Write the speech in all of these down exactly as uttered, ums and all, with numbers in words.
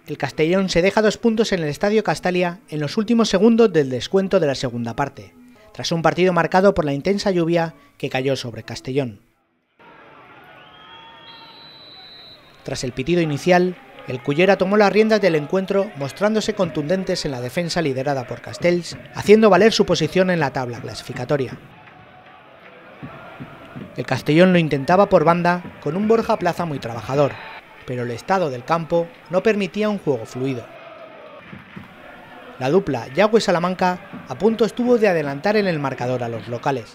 el Castellón se deja dos puntos en el Estadio Castalia en los últimos segundos del descuento de la segunda parte, tras un partido marcado por la intensa lluvia que cayó sobre Castellón. Tras el pitido inicial, el Cullera tomó las riendas del encuentro mostrándose contundentes en la defensa liderada por Castells, haciendo valer su posición en la tabla clasificatoria. El Castellón lo intentaba por banda con un Borja Plaza muy trabajador, pero el estado del campo no permitía un juego fluido. La dupla Yagüe-Salamanca a punto estuvo de adelantar en el marcador a los locales.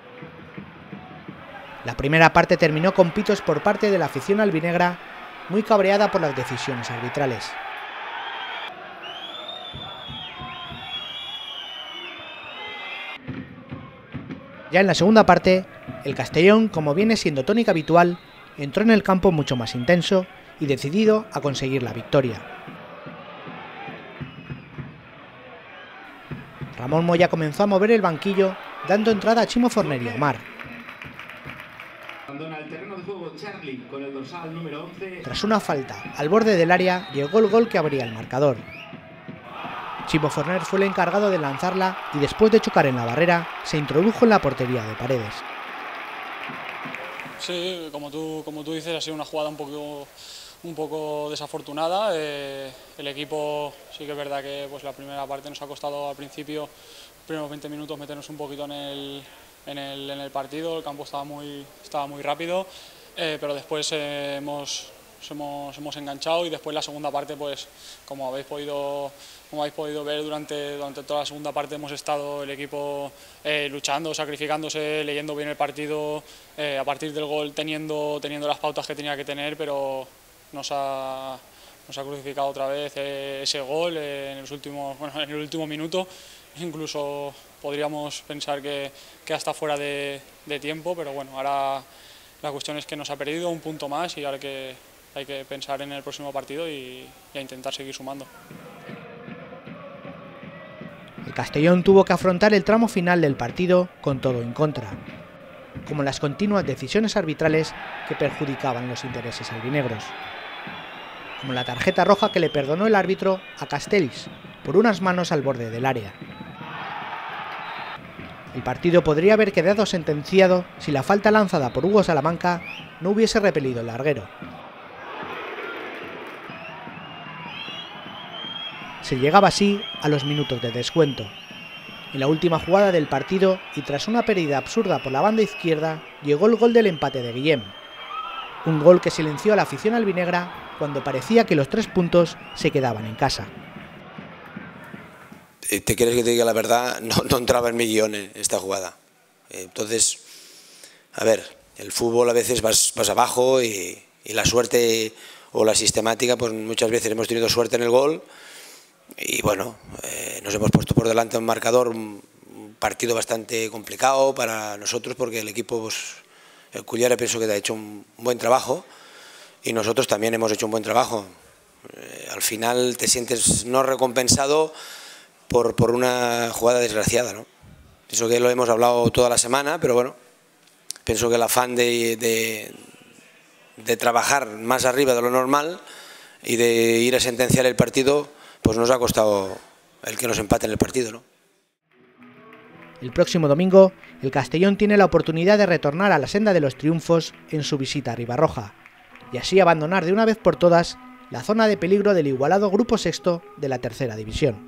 La primera parte terminó con pitos por parte de la afición albinegra, muy cabreada por las decisiones arbitrales. Ya en la segunda parte, el Castellón, como viene siendo tónica habitual, entró en el campo mucho más intenso y decidido a conseguir la victoria. Ramón Moya comenzó a mover el banquillo, dando entrada a Chimo Forner y Omar. Tras una falta al borde del área, llegó el gol que abría el marcador. Chimo Forner fue el encargado de lanzarla y después de chocar en la barrera, se introdujo en la portería de Paredes. Sí, como tú, como tú dices, ha sido una jugada un poco, un poco desafortunada. Eh, el equipo sí que es verdad que pues, la primera parte nos ha costado al principio, los primeros veinte minutos, meternos un poquito en el, en el, en el partido. El campo estaba muy, estaba muy rápido, eh, pero después eh, hemos, hemos, hemos enganchado y después la segunda parte, pues como habéis podido, como habéis podido ver durante, durante toda la segunda parte hemos estado el equipo eh, luchando, sacrificándose, leyendo bien el partido, eh, a partir del gol teniendo, teniendo las pautas que tenía que tener, pero nos ha, nos ha crucificado otra vez eh, ese gol eh, en, los últimos, bueno, en el último minuto. Incluso podríamos pensar que, que hasta fuera de, de tiempo, pero bueno, ahora la cuestión es que nos ha perdido un punto más y ahora que hay que pensar en el próximo partido y, y a intentar seguir sumando. El Castellón tuvo que afrontar el tramo final del partido con todo en contra, como las continuas decisiones arbitrales que perjudicaban los intereses albinegros, como la tarjeta roja que le perdonó el árbitro a Castells por unas manos al borde del área. El partido podría haber quedado sentenciado si la falta lanzada por Hugo Salamanca no hubiese repelido el larguero. Se llegaba así a los minutos de descuento. En la última jugada del partido y tras una pérdida absurda por la banda izquierda, llegó el gol del empate de Guillem. Un gol que silenció a la afición albinegra cuando parecía que los tres puntos se quedaban en casa. ¿Te quieres que te diga la verdad? No, no entraba en mi guión esta jugada. Entonces, a ver, el fútbol a veces vas, vas abajo y, y la suerte o la sistemática, pues muchas veces hemos tenido suerte en el gol. Y bueno, eh, nos hemos puesto por delante un marcador, un, un partido bastante complicado para nosotros porque el equipo, pues, el Cullera pienso que ha hecho un, un buen trabajo y nosotros también hemos hecho un buen trabajo. Eh, al final te sientes no recompensado por, por una jugada desgraciada, ¿no? Eso que lo hemos hablado toda la semana, pero bueno, pienso que el afán de, de, de trabajar más arriba de lo normal y de ir a sentenciar el partido, pues nos ha costado el que nos empaten el partido, ¿no? El próximo domingo, el Castellón tiene la oportunidad de retornar a la senda de los triunfos en su visita a Ribarroja, y así abandonar de una vez por todas la zona de peligro del igualado grupo sexto de la tercera división.